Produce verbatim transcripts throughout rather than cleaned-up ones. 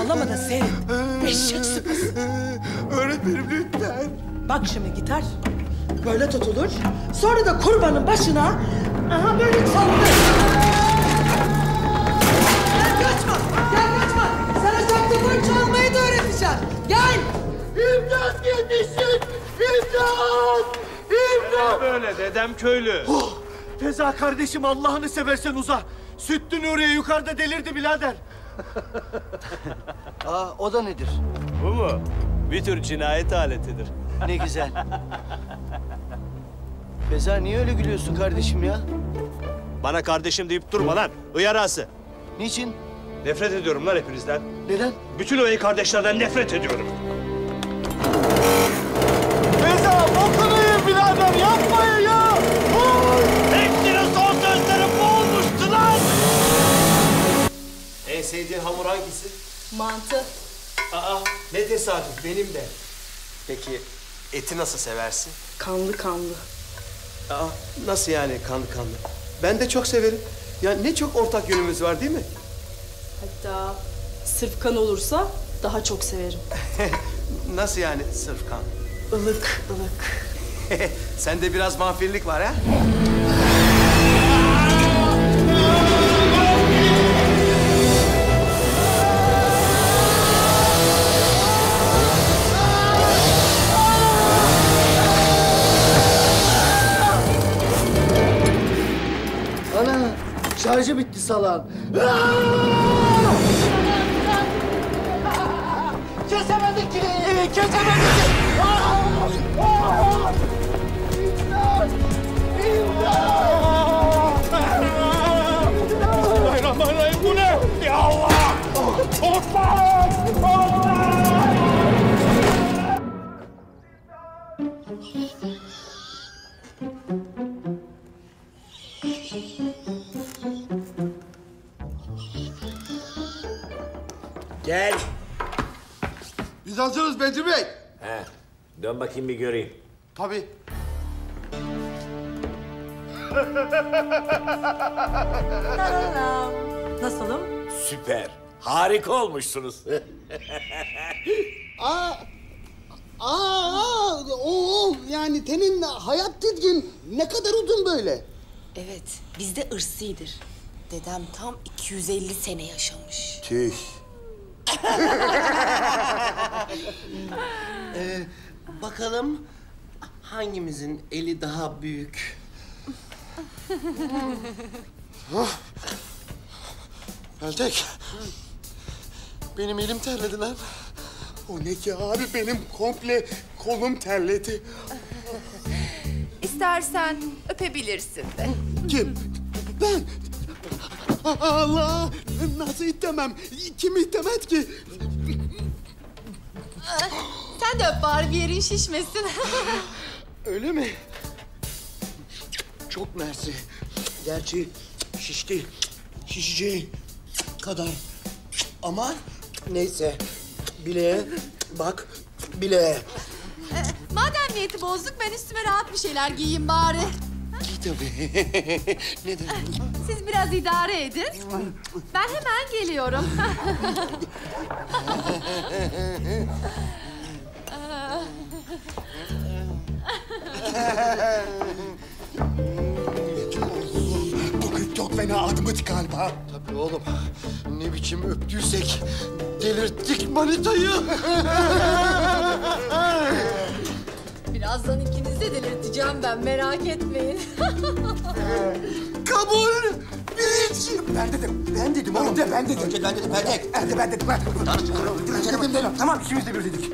ağlama da seyret. Eşek sıpası. Öğretmenim lütfen. Bak şimdi gitar böyle tutulur. Sonra da kurbanın başına aha böyle çalınır. Gel kaçma, gel kaçma. Sana saksafon çalmayı da öğreteceğim. Gel. İmdat yetişin! İmdat! İmdat! Böyle dedem köylü. Oh, Feza kardeşim Allah'ını seversen uza. Sütlü Nuriye yukarıda delirdi birader. Aa, o da nedir? Bu mu? Bir tür cinayet aletidir. Ne güzel. Feza niye öyle gülüyorsun kardeşim ya? Bana kardeşim deyip durma lan. Uyarası. Niçin? Nefret ediyorum lan hepinizden. Neden? Bütün o kardeşlerden nefret ediyorum. Feza bokunu yiyin birader yapmayın ya. Hepsinin son sözleri bu olmuştu lan. En sevdiğin hamur hangisi? Mantı. Aa, ne tesadüf, benim de. Peki, eti nasıl seversin? Kanlı kanlı. Aa, nasıl yani kanlı kanlı? Ben de çok severim. Ya ne çok ortak yönümüz var değil mi? Hatta sırf kan olursa daha çok severim. Nasıl yani sırf kan? Ilık ılık. Sende biraz mağfirlik var ha? Ana, şarjı bitti salağın. Kesemedik ki! Kesemedik ki! Bismillahirrahmanirrahim. Bu ne? Ya Allah! Osman! Osman! Gel. Biz hazırız Bedri Bey. He, dön bakayım bir göreyim. Tabii. Nasılım? Süper. Harika olmuşsunuz. Aa, aa, o yani tenin hayat dizgin ne kadar uzun böyle? Evet, bizde ırsıdır. Dedem tam iki yüz elli sene yaşamış. Tüh. Ee, bakalım hangimizin eli daha büyük? Meltek. Benim elim terledi lan. O ne ki abi benim komple kolum terledi. İstersen öpebilirsin de. Kim? Ben. Allah! Nasıl itemem? Kim itemez ki? Sen de öp bari bir yerin şişmesin. Öyle mi? Çok mersi. Gerçi şişti. Şişeceği kadar. Ama neyse. Bileğe bak. Bileğe. Madem niyeti bozduk ben üstüme rahat bir şeyler giyeyim bari. Giy tabii. Neden? Siz biraz idare edin. Ben hemen geliyorum. Bugün çok fena adımız galiba. Tabii oğlum. Ne biçim öptüysek delirttik manitayı. Birazdan ikinizi de delirteceğim ben merak etmeyin. Kabul. Bilinç. Ben dedim. Ben dedim oğlum. Önce ben dedim. Önce ben dedim. Ben dedim. Önce ben dedim. Ben dedim. Tamam ikimiz de bir dedik.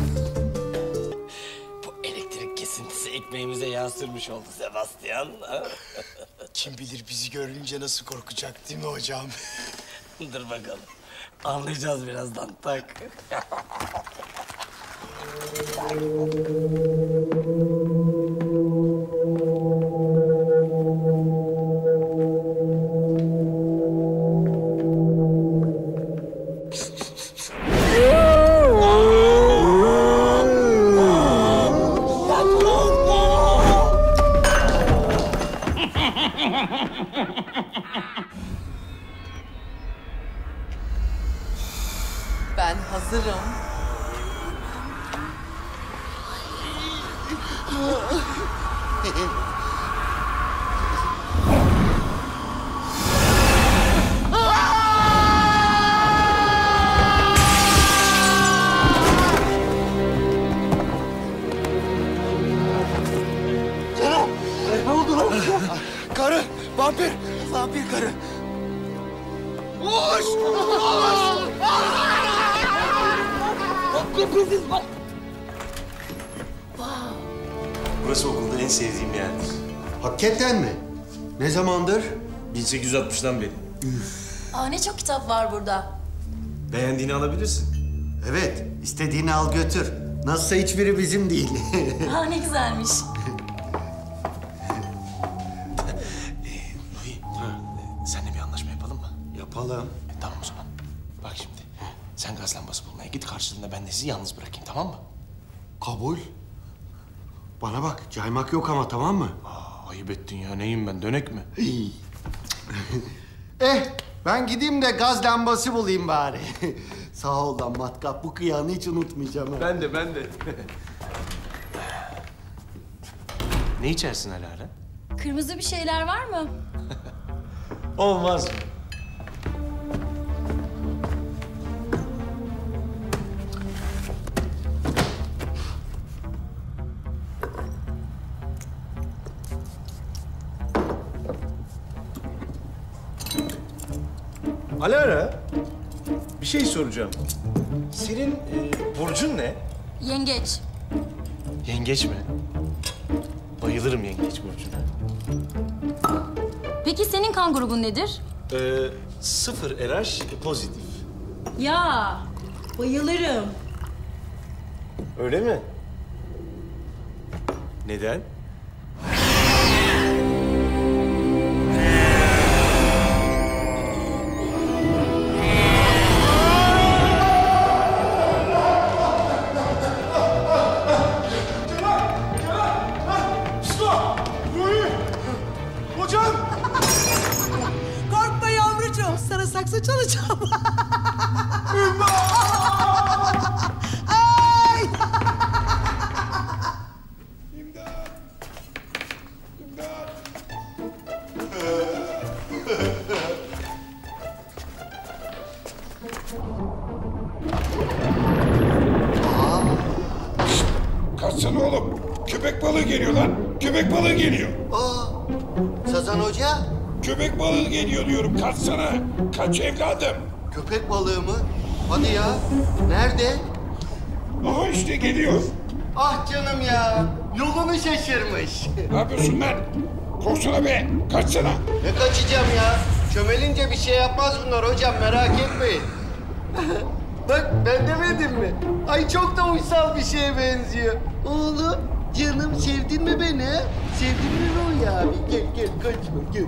Bu elektrik kesintisi ekmeğimize yansırmış oldu Sebastian. Kim bilir bizi görünce nasıl korkacak değil mi hocam? Dur bakalım. Anlayacağız birazdan. Tak. Ben Ben hazırım. Ne oldu lan? Karı, vampir, vampir karı. Koş! Koş! Burası okulda en sevdiğim yerdir. Hakikaten mi? Ne zamandır? bin sekiz yüz altmıştan beri. Aa, ne çok kitap var burada. Beğendiğini alabilirsin. Evet, istediğini al götür. Nasılsa hiçbiri bizim değil. Aa, ne güzelmiş. Louis, seninle bir anlaşma yapalım mı? Yapalım. E, tamam o zaman. Bak şimdi, sen gaz lambası bulmaya git, karşılığında ben de sizi yalnız bırakayım, tamam mı? Kabul. Bana bak, caymak yok ama, tamam mı? Aa, ayıp ettin ya, neyim ben, dönek mi? Eh, ben gideyim de gaz lambası bulayım bari. Sağ ol lan matkap, bu kıyanı hiç unutmayacağım. Ha. Ben de, ben de. Ne içersin Alara? Kırmızı bir şeyler var mı? Olmaz mı? Alara, bir şey soracağım. Senin e, burcun ne? Yengeç. Yengeç mi? Bayılırım yengeç burcuna. Peki senin kan grubun nedir? Ee, sıfır R H pozitif. Ya, bayılırım. Öyle mi? Neden? Hocam! Korkma yavrucuğum, sana sakso çalacağım. Ay! Kaçsana oğlum. Köpek balığı geliyor lan. Köpek balığı geliyor. Aa, Sazan Hoca, Köpek balığı geliyor diyorum. Kaçsana. Kaç evladım. köpek balığı mı? Hadi ya, nerede? Aha işte geliyor. Ah canım ya, yolunu şaşırmış. Ne yapıyorsun lan? Koşsana be. Kaçsana. Ne kaçacağım ya? Çömelince bir şey yapmaz bunlar hocam, merak etmeyin. Bak ben demedim mi? Ay çok da uysal bir şeye benziyor. Oğlum, canım sevdin mi beni? Ha? Sevdin mi Roy abi? Gel gel kaçma gel.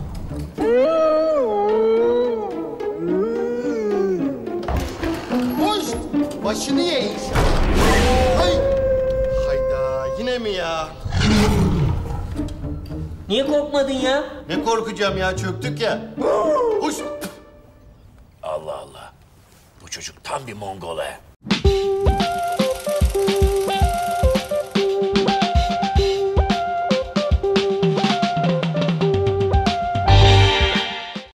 Hoş! Başını ye inşallah. Hay! Hayda yine mi ya? Niye korkmadın ya? Ne korkacağım ya, çöktük ya. Hoş! Allah Allah. Bu çocuk tam bir Mongol ha.